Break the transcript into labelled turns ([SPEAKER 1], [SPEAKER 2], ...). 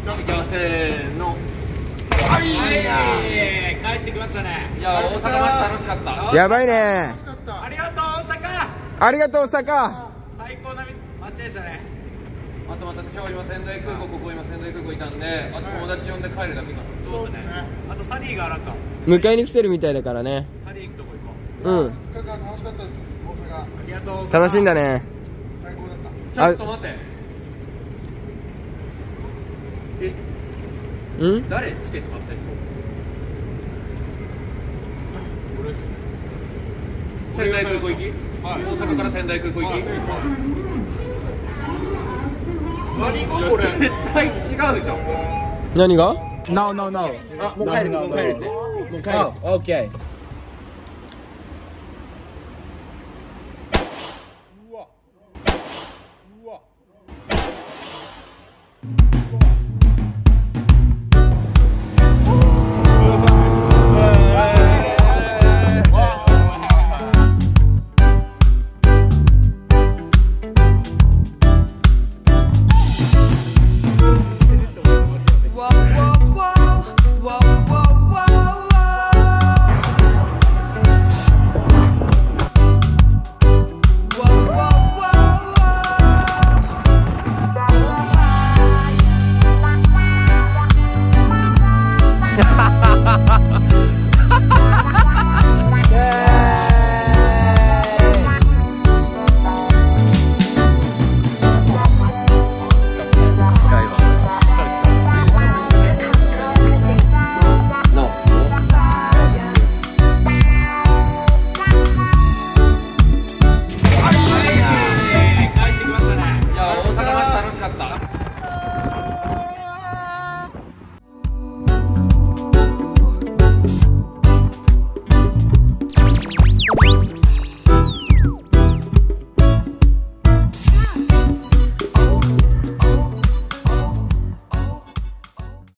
[SPEAKER 1] いきます、せーの。
[SPEAKER 2] はい、帰ってきましたね。
[SPEAKER 1] いや、大阪マジ楽しかった。
[SPEAKER 3] やばいね。
[SPEAKER 2] ありがとう大阪。
[SPEAKER 3] ありがとう大阪。
[SPEAKER 2] 最高な街でしたね。
[SPEAKER 1] あと私今日今仙台空港、ここ今仙台空港いたんで、あと友達呼んで帰るだけかな。
[SPEAKER 2] そうですね。あとサリーがなんか
[SPEAKER 3] 迎えに来てるみたいだからね。
[SPEAKER 2] サリー行くとこ行こ
[SPEAKER 3] うん。
[SPEAKER 4] 2日間楽しかったです。大阪。
[SPEAKER 2] う。ありがとう大阪。
[SPEAKER 3] 楽しんだね。
[SPEAKER 4] 最高だった。
[SPEAKER 1] ちょっと待って。
[SPEAKER 3] うん
[SPEAKER 1] 誰チケット買った人？
[SPEAKER 2] 俺ですね。
[SPEAKER 1] 仙台空港行き？大阪から仙台空港行き？
[SPEAKER 2] 何がこれ？
[SPEAKER 1] 絶対違うじゃん。
[SPEAKER 3] 何が？
[SPEAKER 5] No, no, no.
[SPEAKER 3] あ、もう帰るって。もう帰る。オッケー。